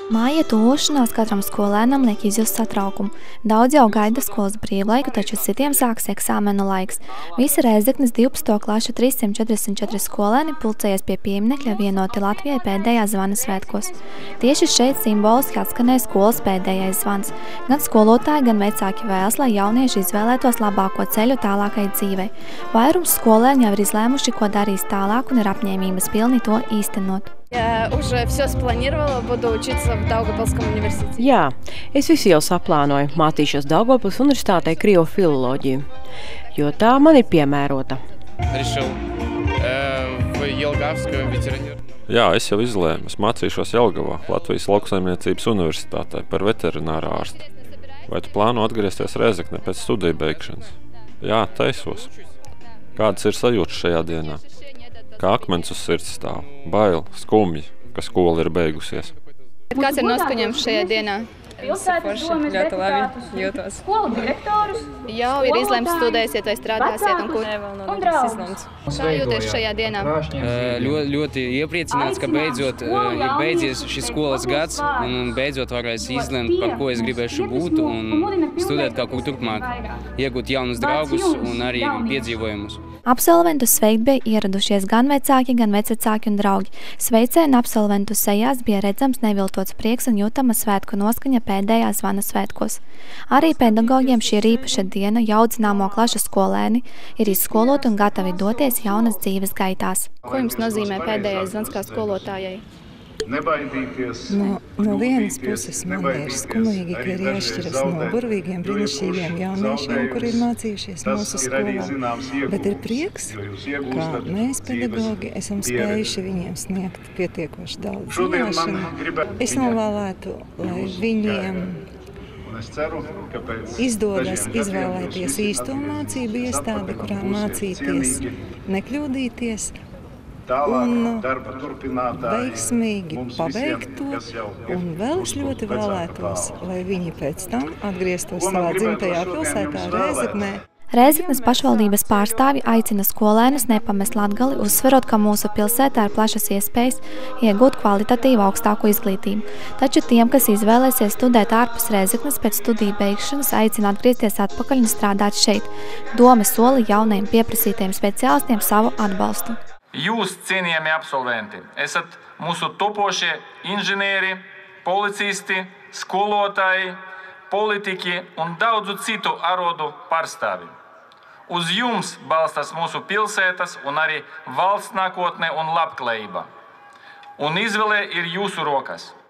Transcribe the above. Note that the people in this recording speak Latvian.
Māja tuvošanās katram skolēnam liek izjust satraukumu. Daudz jau gaida skolas brīvlaiku, taču citiem sāks eksāmenu laiks. Visi Rēzeknes 12. klašu 344 skolēni pulcējies pie pieminekļa Vienoti Latvijai pēdējā zvana svētkos. Tieši šeit simboliski atskanēja skolas pēdējais zvans. Gan skolotāji, gan vecāki vēlas, lai jaunieši izvēlētos labāko ceļu tālākai dzīvei. Vairums skolēni jau ir izlēmuši, ko darīs tālāk un ir apņēmības pilni to īstenot. Я уже все спланировала, буду учиться в Daugavpilskom университете. Jā, es visu jau saplānoju. Mācīšos Daugavpils universitātē krievu filoloģiju, jo tā man ir piemērota. Jā, es jau izlēmu. Es mācīšos Jelgavā, Latvijas Lauksaimniecības universitātē par veterināru ārstu. Vai tu plāno atgriezties Rēzeknē pēc studiju beigšanas? Jā, taisos. Kādas ir sajūtas šajā dienā? Kā akmens uz sirds stāv, bail, skumji, ka skola ir beigusies. Kāds ir noskaņojums šajā dienā? Ļoti labi jūtos. Skolu direktorus. Jau ir izlemts, studēsiet vai strādāsiet un kur? Vēl nav nekas izlemts. Kā jūties šajā dienā? Ļoti iepriecināts, ka beidzot ir beidzies šis skolas gads un beidzot varēs izlemt, par ko es gribēšu būt un studēt kaut kur turpmāk, iegūt jaunus draugus un arī piedzīvojumus. Absolventus sveikt bija ieradušies gan vecāki, gan vecvecāki un draugi. Sveicēni absolventu sejās bija redzams neviltots prieks un jūtama svētku noskaņa pēdējā zvana svētkos. Arī pedagogiem šī ir īpaša diena, jo audzināmo klašu skolēni ir izskoloti un gatavi doties jaunas dzīves gaitās. Ko jums nozīmē pēdējais zvans kā skolotājai? No vienas puses man ir skumīgi, ka ir jāšķiras no burvīgiem, brīnišķīgiem jauniešiem, kuri ir mācījušies mūsu skolā, bet ir prieks, ka mēs, pedagogi, esam spējuši viņiem sniegt pietiekoši daudz zināšanu. Es novēlētu, lai viņiem izdodas izvēlēties īsto mācību iestādi, kurā mācīties, nekļūdīties, un veiksmīgi pabeigt to, un vēl es ļoti vēlētos, lai viņi pēc tam atgrieztos savā dzimtajā pilsētā Rēzeknē. Rēzeknes pašvaldības pārstāvji aicina skolēnus nepamest Latgali, uzsverot, ka mūsu pilsētā ir plašas iespējas iegūt kvalitatīvu augstāku izglītību. Taču tiem, kas izvēlēsies studēt ārpus Rēzeknes pēc studiju beigšanas, aicina atgriezties atpakaļ un strādāt šeit. Dome sola jaunajiem pieprasītajiem speciālistiem savu atbalstu. Jūs, cienījami absolventi, esat mūsu topošie inženieri, policisti, skolotāji, politiķi un daudzu citu arodu pārstāvi. Uz jums balstās mūsu pilsētas un arī valsts nākotne un labklājība. Un izvēle ir jūsu rokas.